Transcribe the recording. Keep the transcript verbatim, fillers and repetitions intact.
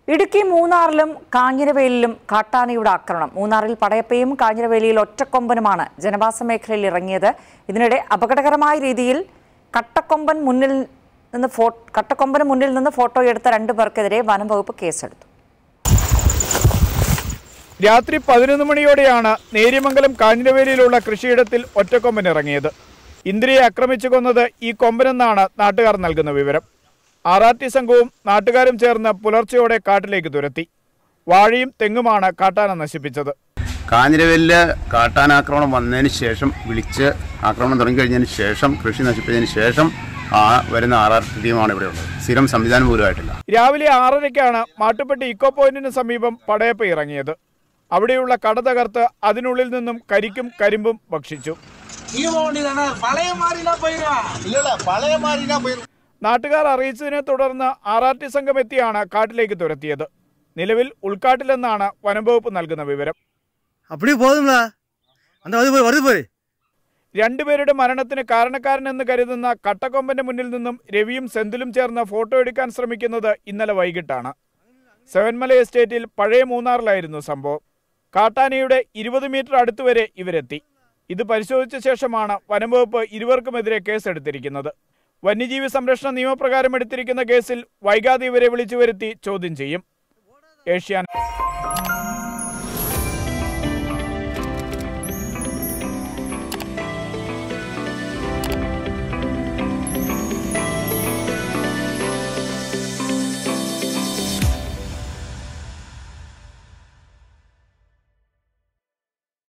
ഇടുക്കി മൂന്നാറിലും കാഞ്ഞിരവേലിയിലും കാട്ടാനയുടെ ആക്രമണം. മൂന്നാറിൽ പടയപ്പയും കാഞ്ഞിരവേലിയിൽ ഒറ്റക്കൊമ്പനുമാണ് ജനവാസ മേഖലയിൽ ഇറങ്ങിയത്. ഇതിനിടെ അപകടകരമായ രീതിയിൽ കട്ടക്കൊമ്പൻ മുന്നിൽ നിന്ന് കട്ടക്കൊമ്പന് മുന്നിൽ നിന്ന് ഫോട്ടോ എടുത്ത രണ്ടു പേർക്കെതിരെ വനം വകുപ്പ് കേസെടുത്തു. രാത്രി പതിനൊന്ന് മണിയോടെയാണ് നേര്യമംഗലം കാഞ്ഞിരവേലിയിലുള്ള കൃഷിയിടത്തിൽ ഒറ്റക്കൊമ്പൻ ഇറങ്ങിയത്. ഇന്ദ്രിയെ ആക്രമിച്ചു കൊന്നത് ഈ കൊമ്പനെന്നാണ് നാട്ടുകാർ നൽകുന്ന വിവരം. ആർ ആർ ടി സംഘവും നാട്ടുകാരും ചേർന്ന് പുലർച്ചെയോടെ കാട്ടിലേക്ക് തുരത്തി. വാഴയും തെങ്ങുമാണ് കാട്ടാന നശിപ്പിച്ചത്. കാഞ്ഞിരവേലില് കാട്ടാനാക്രമണം വന്നതിന് ശേഷം വിളിച്ച് ആക്രമണം തുടങ്ങിക്കഴിഞ്ഞതിന് ശേഷം കൃഷി നശിപ്പിച്ചതിന് ശേഷം ആ വരുന്ന ആർ ആർ ടി ടീമാണ് ഇവിടെ ഉള്ളത്. സ്ഥിരം സംവിധാനം പോലുമായിട്ടില്ല. രാവിലെ ആറരയ്ക്കാണ് മാട്ടുപ്പെട്ടി ഇക്കോ പോയിന്റിന് സമീപം പടയപ്പ ഇറങ്ങിയത്. അവിടെയുള്ള കട തകർത്ത് അതിനുള്ളിൽ നിന്നും കരിക്കും കരിമ്പും ഭക്ഷിച്ചു. നാട്ടുകാർ അറിയിച്ചതിനെ തുടർന്ന് ആർ ആർ ടി സംഘം എത്തിയാണ് കാട്ടിലേക്ക് തുരത്തിയത്. നിലവിൽ ഉൾക്കാട്ടിലെന്നാണ് വനംവകുപ്പ് നൽകുന്ന വിവരം. രണ്ടുപേരുടെ മരണത്തിന് കാരണക്കാരനെന്ന് കരുതുന്ന കട്ടക്കൊമ്പന്റെ മുന്നിൽ നിന്നും രവിയും സെന്തിലും ചേർന്ന് ഫോട്ടോ എടുക്കാൻ ശ്രമിക്കുന്നത് ഇന്നലെ വൈകിട്ടാണ്. സെവൻമല എസ്റ്റേറ്റിൽ പഴയ മൂന്നാറിലായിരുന്നു സംഭവം. കാട്ടാനയുടെ ഇരുപത് മീറ്റർ അടുത്തുവരെ ഇവരെത്തി. ഇത് പരിശോധിച്ച ശേഷമാണ് വനംവകുപ്പ് ഇരുവർക്കുമെതിരെ കേസെടുത്തിരിക്കുന്നത്. വന്യജീവി സംരക്ഷണ നിയമപ്രകാരം എടുത്തിരിക്കുന്ന കേസിൽ വൈകാതെ ഇവരെ വിളിച്ചു വരുത്തി ചോദ്യം ചെയ്യും. ഏഷ്യാനെറ്റ്